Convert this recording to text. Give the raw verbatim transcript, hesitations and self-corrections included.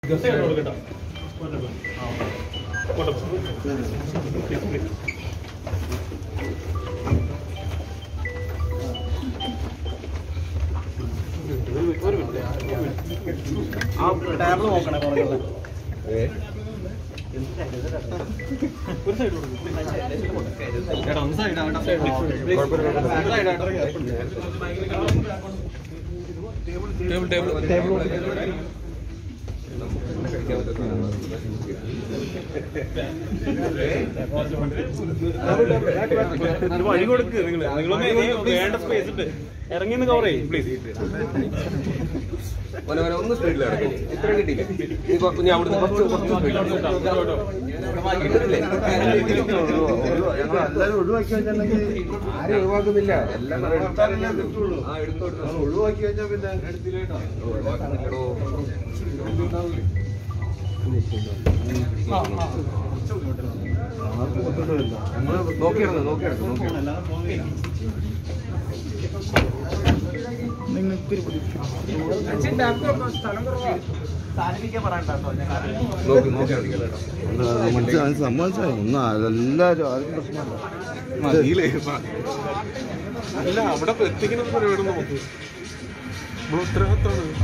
Table നോക്കണേ വഴി കൊടുക്ക്. നിങ്ങൾ നിങ്ങളൊന്ന് വേണ്ട സ്പേസ് ഉണ്ട്, ഇറങ്ങി കവർ ചെയ്യും പ്ലീസ്. ഒന്ന് സ്പീഡിൽ ഇത്ര കിട്ടിയില്ല. ഞാൻ അവിടുന്ന് കുറച്ച് കുറച്ച് ഞങ്ങളെല്ലാവരും ഒഴിവാക്കി വെച്ചിട്ടുണ്ടെങ്കിൽ ആരും ഒഴിവാക്കുന്നില്ല. എല്ലാം ഒഴിവാക്കി വെച്ചാൽ പിന്നെ ഒഴിവാക്കുന്നില്ലടോ. നോക്കിയെടുത്ത് നോക്കിയെടുത്ത് നോക്കിയെടുത്ത് സമ്മതിച്ചായി ഒന്നും എല്ലാവരും ആർക്കും പ്രശ്നമല്ല. അല്ല അവിടെ എത്തിക്കുന്ന പരിപാടി നോക്ക്. ഉത്തരവാദിത്തമാണ്.